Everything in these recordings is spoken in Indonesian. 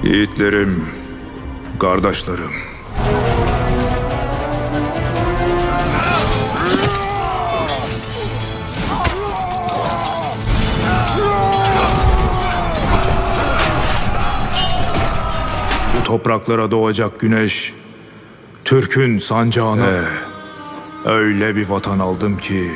Yiğitlerim, kardeşlerim. Bu topraklara doğacak güneş, Türk'ün sancağına öyle bir vatan aldım ki...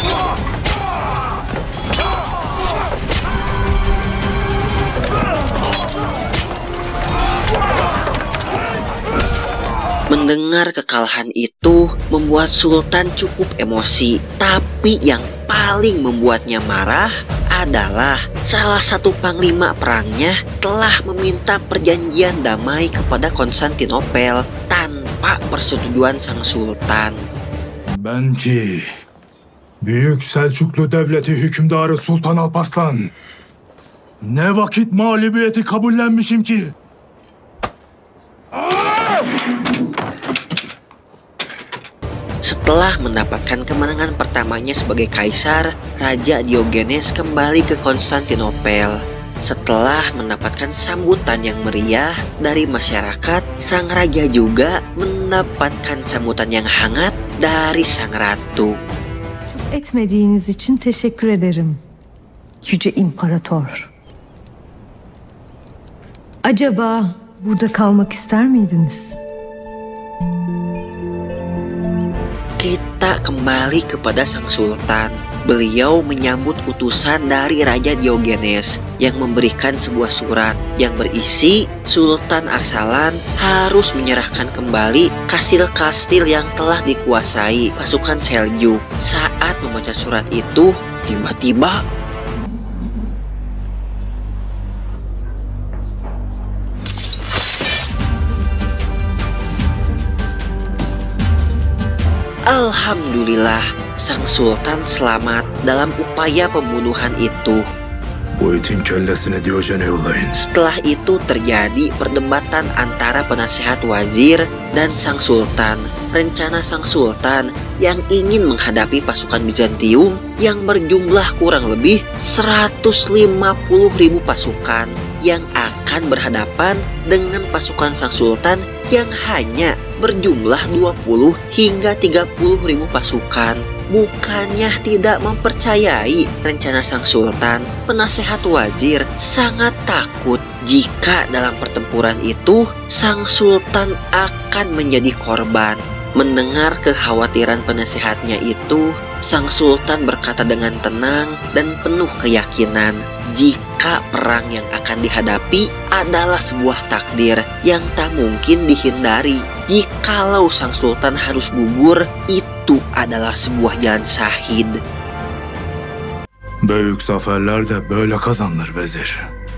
Mendengar kekalahan itu membuat Sultan cukup emosi. Tapi yang paling membuatnya marah adalah salah satu panglima perangnya telah meminta perjanjian damai kepada Konstantinopel tanpa persetujuan sang sultan. Ben ki Büyük Selçuklu Devleti hükümdarı Sultan Alparslan ne vakit mağlubiyeti kabullenmişim ki? Setelah mendapatkan kemenangan pertamanya sebagai kaisar, Raja Diogenes kembali ke Konstantinopel. Setelah mendapatkan sambutan yang meriah dari masyarakat, sang raja juga mendapatkan sambutan yang hangat dari sang ratu. Etmediğiniz için teşekkür ederim, Yüce İmparator. Acaba burada kalmak ister miydiniz? Kita kembali kepada sang sultan. Beliau menyambut utusan dari Raja Diogenes yang memberikan sebuah surat yang berisi Sultan Arsalan harus menyerahkan kembali kastil-kastil yang telah dikuasai pasukan Seljuk. Saat membaca surat itu, tiba-tiba alhamdulillah, sang sultan selamat dalam upaya pembunuhan itu. Bu itin kellesini Diyojen'e yollayın. Setelah itu terjadi perdebatan antara penasehat wazir dan sang sultan. Rencana sang sultan yang ingin menghadapi pasukan Bizantium yang berjumlah kurang lebih 150.000 pasukan yang akan berhadapan dengan pasukan sang sultan yang hanya berjumlah 20 hingga 30.000 pasukan. Bukannya tidak mempercayai rencana sang sultan, penasehat wazir sangat takut jika dalam pertempuran itu sang sultan akan menjadi korban. Mendengar kekhawatiran penasehatnya itu, sang sultan berkata dengan tenang dan penuh keyakinan jika perang yang akan dihadapi adalah sebuah takdir yang tak mungkin dihindari. Jikalau sang sultan harus gugur, itu adalah sebuah jalan syahid. Büyük zaferler de böyle kazanılır vezir.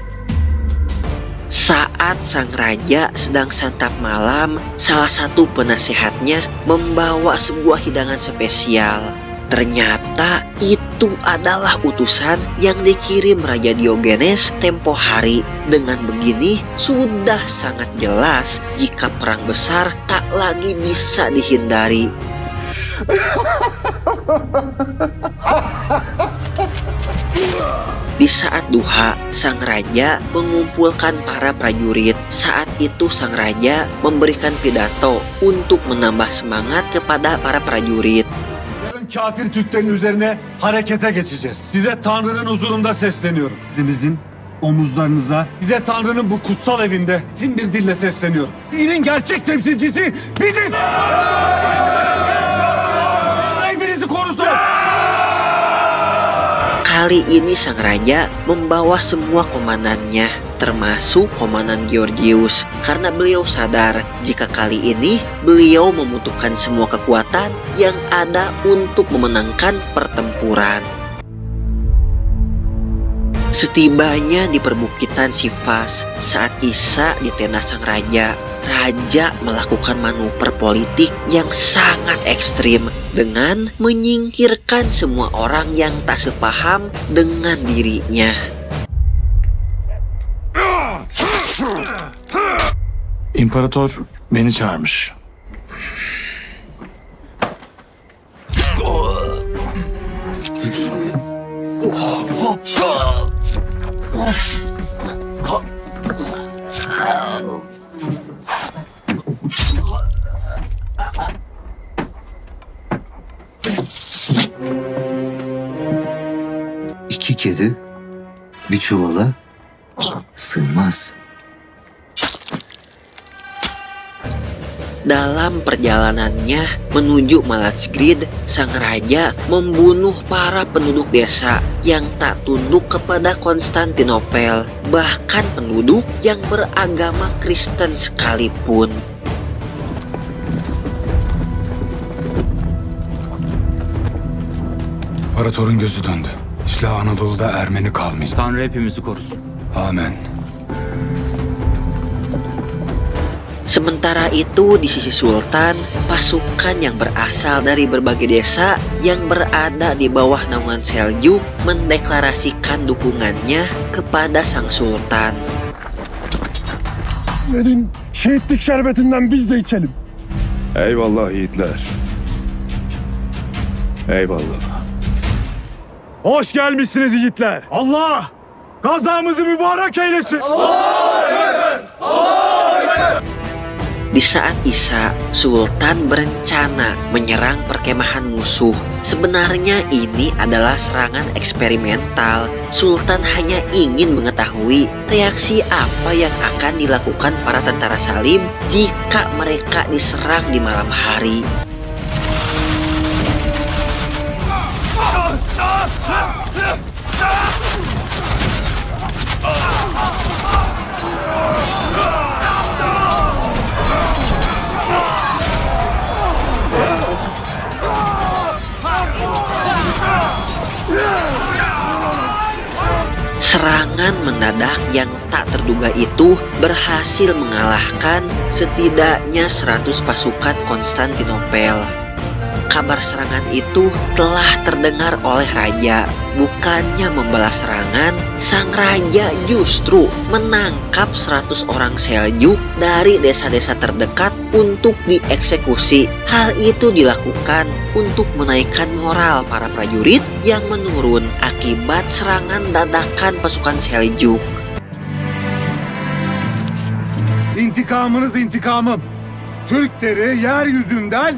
Saat sang raja sedang santap malam, salah satu penasehatnya membawa sebuah hidangan spesial. Ternyata itu adalah utusan yang dikirim Raja Diogenes tempo hari. Dengan begini sudah sangat jelas jika perang besar tak lagi bisa dihindari. Di saat duha, sang raja mengumpulkan para prajurit. Saat itu sang raja memberikan pidato untuk menambah semangat kepada para prajurit. Kafir Türklerin üzerine harekete geçeceğiz. Size Tanrı'nın huzurunda sesleniyorum. Elimizin omuzlarınıza, size Tanrı'nın bu kutsal evinde tim bir dille sesleniyorum. Dinin gerçek temsilcisi biziz. Hepinizi korusun. Kali ini sang raja membawa semua komandannya, termasuk komandan Georgius, karena beliau sadar jika kali ini beliau membutuhkan semua kekuatan yang ada untuk memenangkan pertempuran. Setibanya di perbukitan Sifas, saat Isa di tenda sang raja, raja melakukan manuver politik yang sangat ekstrim dengan menyingkirkan semua orang yang tak sepaham dengan dirinya. İmparator beni çağırmış. İki kedi bir çuvala sığmaz. Dalam perjalanannya menuju Malazgirt, sang raja membunuh para penduduk desa yang tak tunduk kepada Konstantinopel, bahkan penduduk yang beragama Kristen sekalipun. İmparatorun gözü döndü. İşte Anadolu'da Ermeni kalmayacak. Tanrı hepimizi korusun. Amen. Sementara itu di sisi sultan, pasukan yang berasal dari berbagai desa yang berada di bawah naungan Seljuk mendeklarasikan dukungannya kepada sang sultan. Verin şehitlik şerbetinden biz de içelim. Eyvallah yiğitler. Eyvallah. Hoş gelmişsiniz yiğitler. Allah gazamızı mübarek eylesin. Di saat Isya, Sultan berencana menyerang perkemahan musuh. Sebenarnya ini adalah serangan eksperimental. Sultan hanya ingin mengetahui reaksi apa yang akan dilakukan para tentara Salim jika mereka diserang di malam hari. Serangan mendadak yang tak terduga itu berhasil mengalahkan setidaknya 100 pasukan Konstantinopel. Kabar serangan itu telah terdengar oleh raja. Bukannya membalas serangan, sang raja justru menangkap 100 orang Seljuk dari desa-desa terdekat untuk dieksekusi. Hal itu dilakukan untuk menaikkan moral para prajurit yang menurun akibat serangan dadakan pasukan Seljuk. İntikamınız intikamım. Türkleri yeryüzünden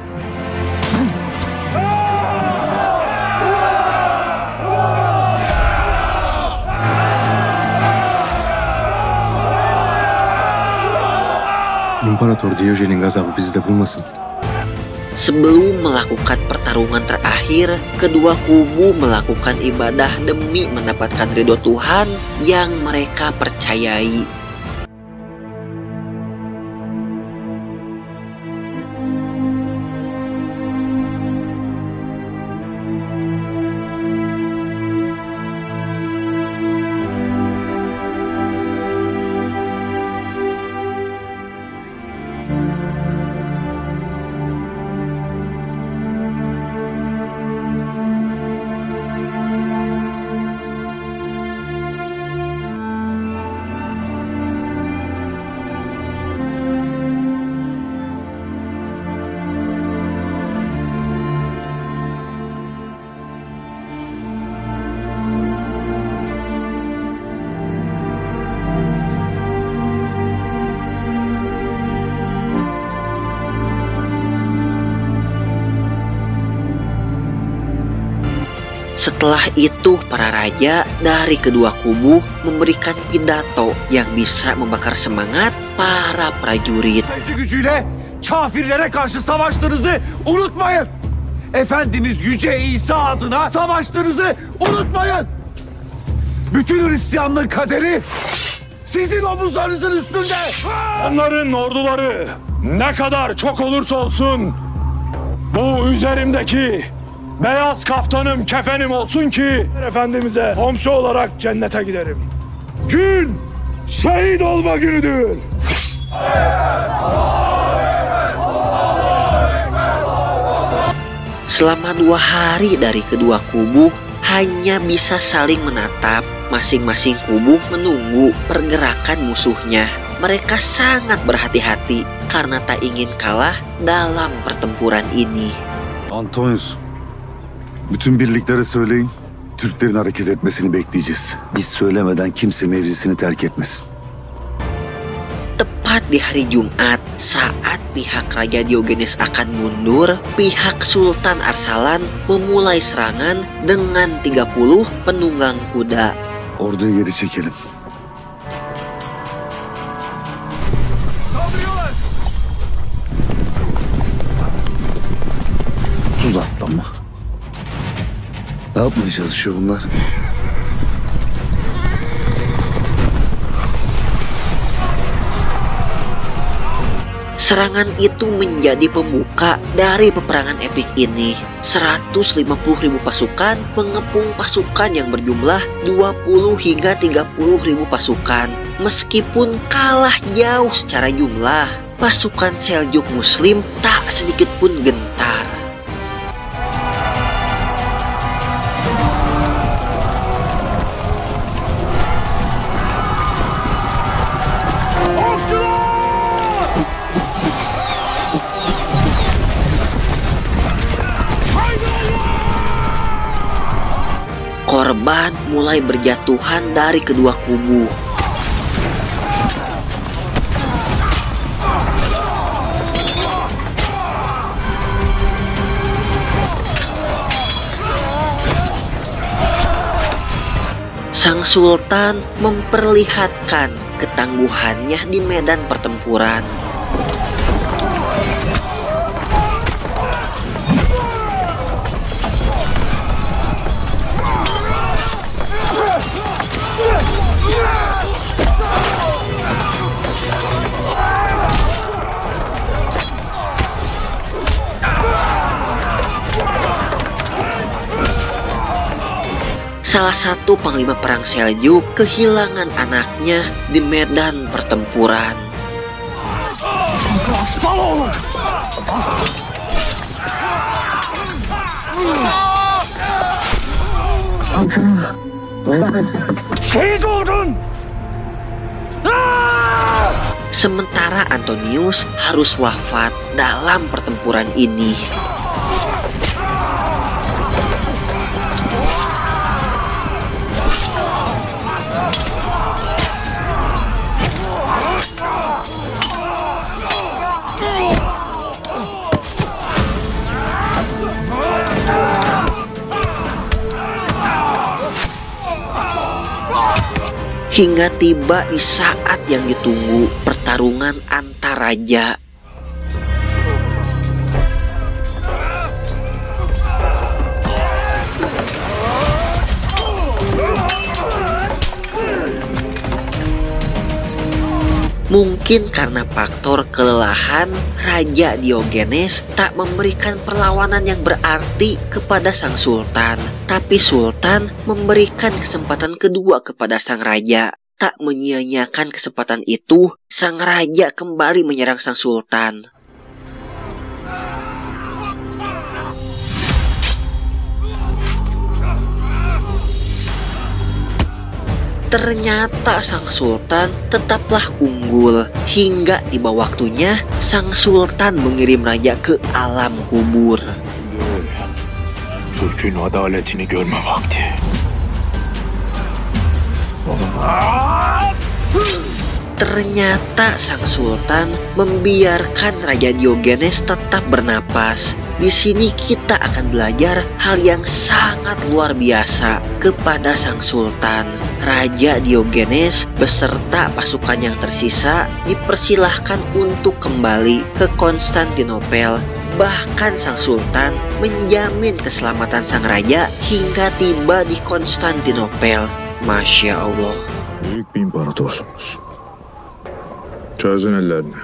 İmparator Diyojen'in gazabı bizi de bulmasın. Sebelum melakukan pertarungan terakhir, kedua kubu melakukan ibadah demi mendapatkan ridho Tuhan yang mereka percayai. Setelah itu, para raja dari kedua kubu memberikan pidato yang bisa membakar semangat para prajurit. gücüyle kafirlere karşı savaştığınızı unutmayın. Efendimiz Yüce İsa adına savaştığınızı unutmayın. Bütün Hristiyanlığın kaderi sizin omuzlarınızın üstünde. Onların orduları ne kadar çok olursa olsun bu üzerimdeki beyaz kaftanım kefenim olsun ki Efendimiz'e komşu olarak cennete giderim. Gün şehit olma günüdür. Selama 2 hari dari kedua kubu hanya bisa saling menatap. Masing-masing kubu menunggu pergerakan musuhnya. Mereka sangat berhati-hati karena tak ingin kalah dalam pertempuran ini. Antonius, bütün birliklere söyleyin. Türklerin hareket etmesini bekleyeceğiz. Biz söylemeden kimse mevzisini terk etmesin. Tepat Tepat di hari Jumat, saat pihak Raja Diogenes akan mundur, pihak Sultan Arsalan memulai serangan dengan 30 penunggang kuda. Orduyu geri çekelim. Tuz atlama. Ne yapmaya çalışıyor bunlar? Serangan itu menjadi pembuka dari peperangan epik ini. 150.000 pasukan mengepung pasukan yang berjumlah 20 hingga 30.000 pasukan. Meskipun kalah jauh secara jumlah, pasukan Seljuk Muslim tak sedikit pun gentar. Korban mulai berjatuhan dari kedua kubu. Sang Sultan memperlihatkan ketangguhannya di medan pertempuran. Salah satu panglima perang Seljuk kehilangan anaknya di medan pertempuran. Sementara Antonius harus wafat dalam pertempuran ini. Hingga tiba di saat yang ditunggu, pertarungan antar raja. Mungkin karena faktor kelelahan, Raja Diogenes tak memberikan perlawanan yang berarti kepada sang sultan. Tapi sultan memberikan kesempatan kedua kepada sang raja. Tak menyia-nyiakan kesempatan itu, sang raja kembali menyerang sang sultan. Ternyata sang sultan tetaplah unggul. Hingga tiba waktunya sang sultan mengirim raja ke alam kubur. Türk'ün adaletini görme vakti. Ternyata sang sultan membiarkan Raja Diogenes tetap bernapas. Di sini kita akan belajar hal yang sangat luar biasa kepada sang sultan. Raja Diogenes beserta pasukan yang tersisa dipersilahkan untuk kembali ke Konstantinopel. Bahkan sang sultan menjamin keselamatan sang raja hingga tiba di Konstantinopel. Masya Allah. Büyük bir imparatorsunuz. Çözün ellerini.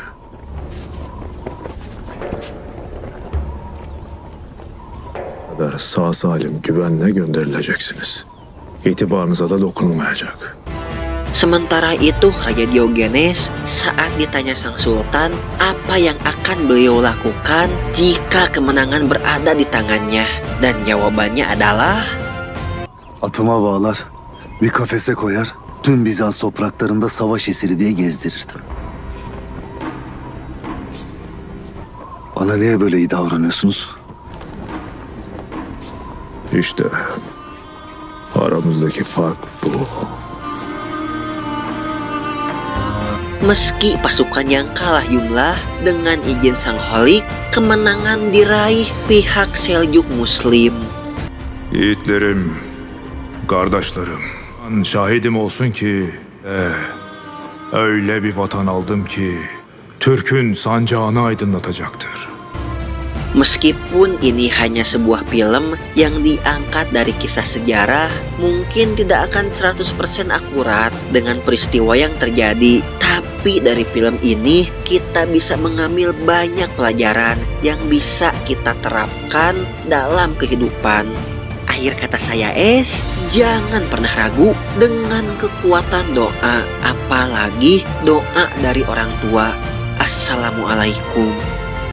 Kadar sağ salim güvenle gönderileceksiniz. İtibarınıza da dokunulmayacak. Sementara itu Raja Diogenes saat ditanya sang sultan apa yang akan beliau lakukan jika kemenangan berada di tangannya, dan jawabannya adalah Atıma bağlar, bir kafese koyar, tüm Bizans topraklarında savaş esiri diye gezdirirdim. Bana niye böyle iyi davranıyorsunuz? İşte aramızdaki fark bu. Meski pasukan yang kalah jumlah, dengan izin Sang Holik, kemenangan diraih pihak Seljuk Muslim. Yiğitlerim, kardeşlerim, şahidim olsun ki öyle bir vatan aldım ki Türk'ün sancağını aydınlatacaktır. Meskipun ini hanya sebuah film yang diangkat dari kisah sejarah, mungkin tidak akan 100% akurat dengan peristiwa yang terjadi. Tapi dari film ini kita bisa mengambil banyak pelajaran yang bisa kita terapkan dalam kehidupan. Akhir kata saya jangan pernah ragu dengan kekuatan doa, apalagi doa dari orang tua. Assalamualaikum.